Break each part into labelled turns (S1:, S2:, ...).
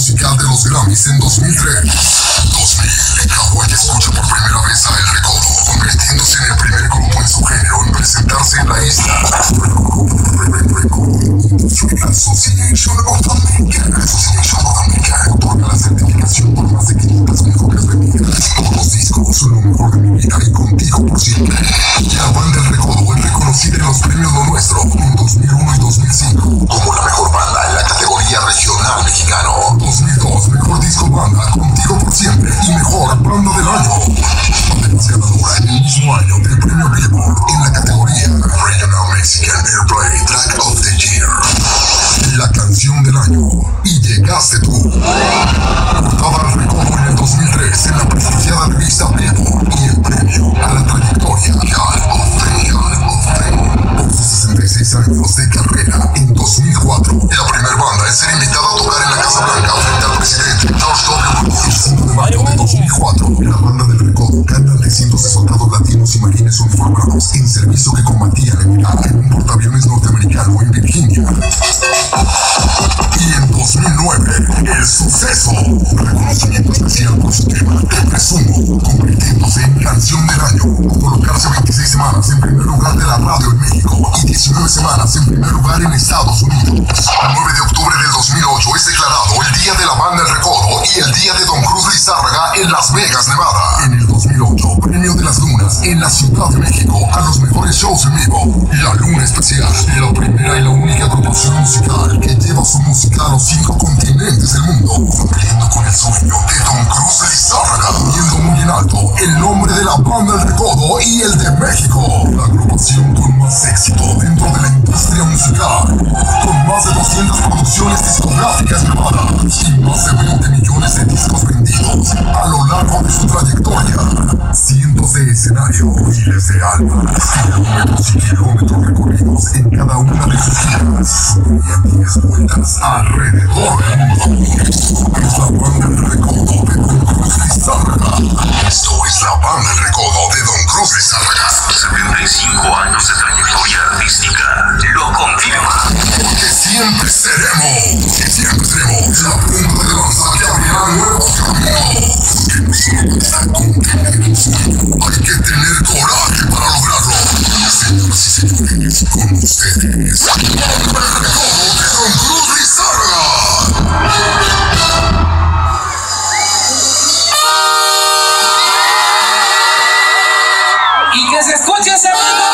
S1: musical de los Grammys en 2003. 2000, Hawái escucha por primera vez a El Recodo, convirtiéndose en el primer grupo en su género en presentarse en la isla. Association of America otorga la certificación por más de 500 mejores vendidas. Todos los discos son lo mejor de mi vida y contigo por siempre. La banda El Recodo es reconocida en los premios Lo Nuestro en 2001 y 2005 como la mejor banda en la categoría regional mexicano. 2002, mejor disco banda, contigo por siempre, y mejor banda del año. Además ganadora en el mismo año del premio Billboard en la categoría Regional Mexican Airplay Track of the Year. La canción del año, Y Llegaste Tú. Portada al Recodo en el 2003 en la prestigiada revista Billboard y el premio a la trayectoria Hall of Fame. Por sus 66 años de carrera en 2004, la primera banda en ser invitada a tocar en la Casa Blanca frente al presidente George W. Bush. El 5 de mayo de 2004, la banda del Recodo canta ante cientos de soldados latinos y marines uniformados en servicio que combatían en Irak en un portaaviones norteamericano en Virginia. Y en 2009, El Suceso, un reconocimiento especial por su tema Te Presumo, convirtiéndose en canción del año, colocarse 26 semanas en primer lugar de la radio en México y 19 semanas en primer lugar en Estados Unidos. El 9 de octubre del 2008 es declarado el Día de la Banda El Recodo y el Día de Don Cruz Lizárraga en Las Vegas, Nevada. En el 2008, Premio de las Lunas en la Ciudad de México a los mejores shows en vivo. La Luna Especial, la primera y la única agrupación musical que lleva su música a los 5 continentes del mundo, cumpliendo con el sueño de Don Cruz Lizárraga, poniendo muy en alto el nombre de la banda El Recodo y el de México. La agrupación con más éxito dentro de la industria musical, con más de 200 producciones discográficas grabadas y más de 20 millones de discos vendidos a lo largo de su trayectoria. Cientos de escenarios, miles de almas, kilómetros y kilómetros recorridos en cada una de sus giras. Subían 10 vueltas alrededor del mundo. Es la banda El Recodo de Don Cruz Lizárraga. Esto es la banda El Recodo de Don Cruz Lizárraga.
S2: 75 años de trayectoria artística lo confirma.
S1: Porque siempre seremos la punta de lanza que abrirá nuevos caminos. Que no solo basta con tener un sueño, hay que tener coraje para lograrlo. Señoras y señores, con ustedes, El Recodo de Don Cruz Lizárraga.
S3: Y que se escuche ese ritmo.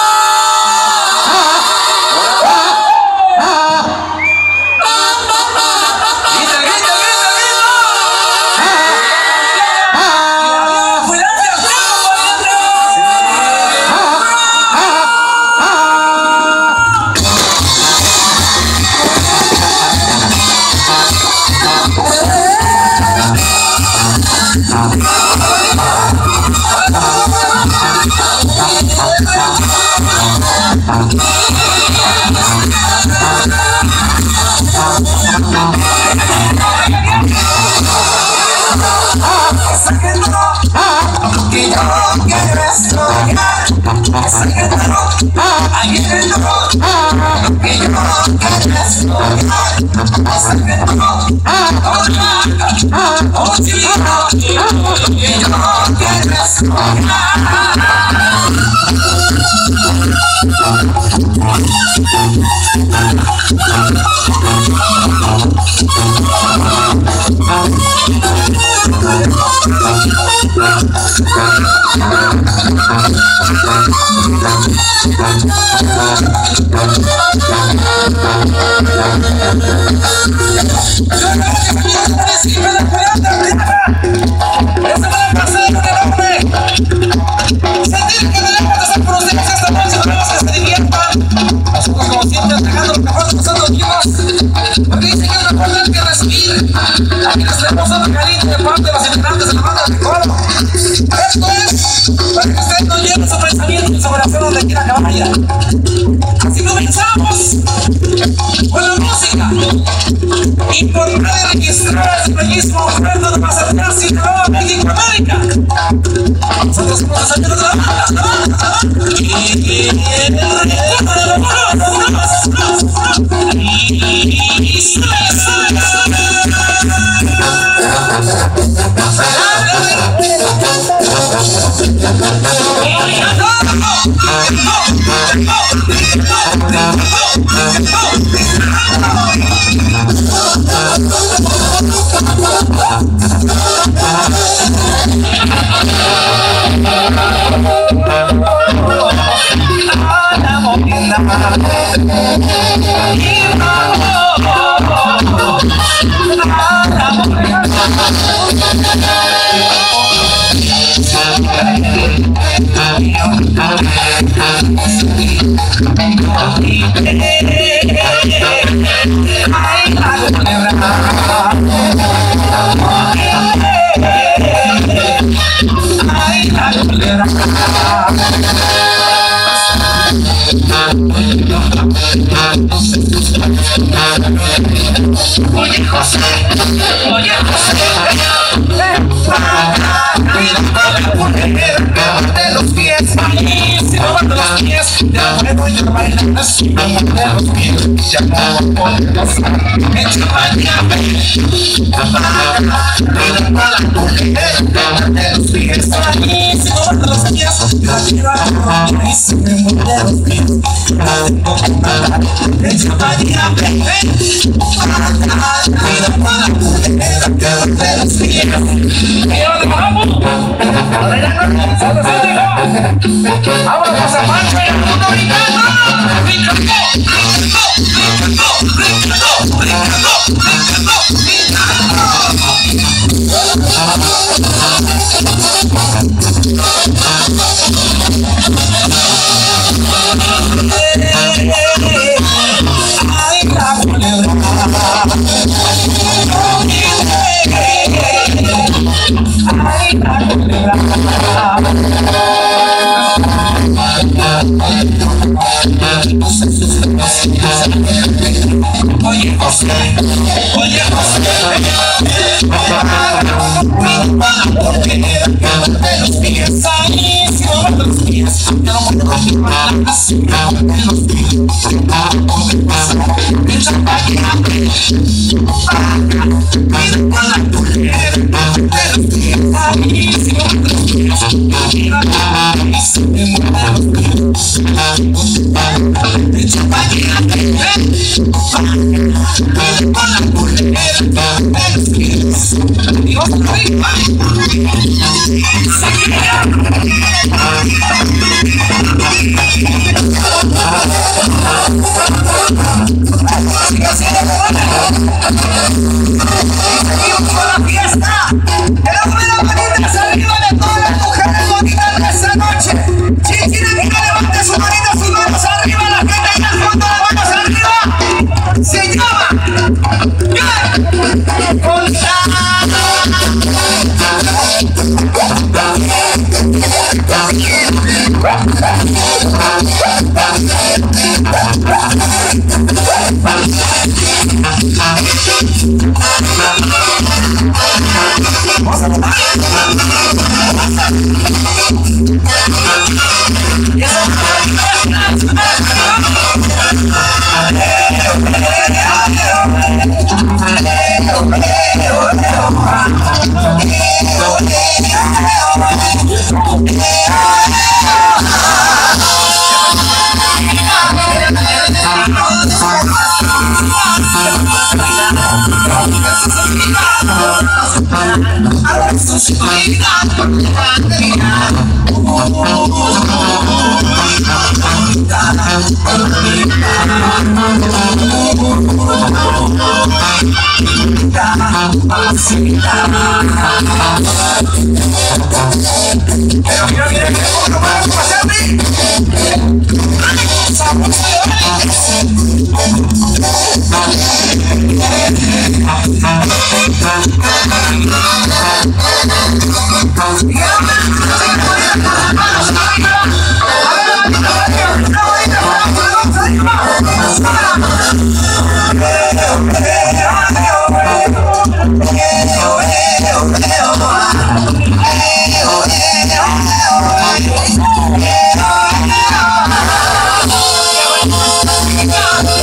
S3: Aquí les tenemos una cariño de parte de los integrantes de la banda El Recodo. Esto es para que usted no lleve su pensamiento y su corazón donde quiera que vaya. Así comenzamos con la música. Importante registrar el bellísimo oferta de más atrás y de México América. Nosotros somos los amigos de la banda. Y Oye José, de los pies, si no van de los pies, ya puedo yo bailar así, de los pies, ya puedo ponerlos, echa bañame, de los pies, si no van de los pies, ya quiero y se me mueve los pies, echa bañame, vámonos a Pancho y el mundo gritando. Ay, la culebra. Ay, la culebra. Oye José, de los pies, ahí si no van de los pies, ya no puedo continuar así, de los pies, echa bañame, mira con la mujer, de los pies, ahí si no van de los pies, mira y se me mueve los pies, echa bañame, mira con la mujer, de los pies, Dios arriba. Seguimos con la fiesta. El hombre de manitas arriba de todas las mujeres bonitas de esa noche. Si quieren que levante sus manos arriba, la gente en el fondo de manos arriba. Se llama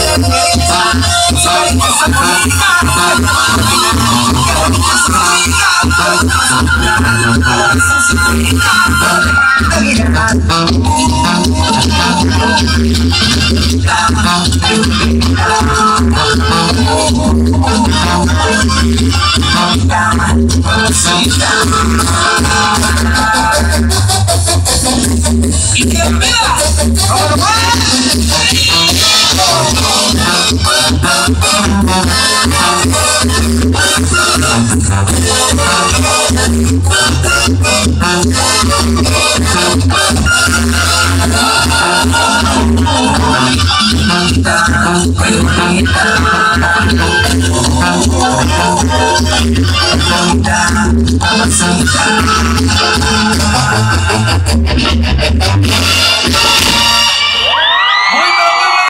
S4: Esa
S3: Y que mira,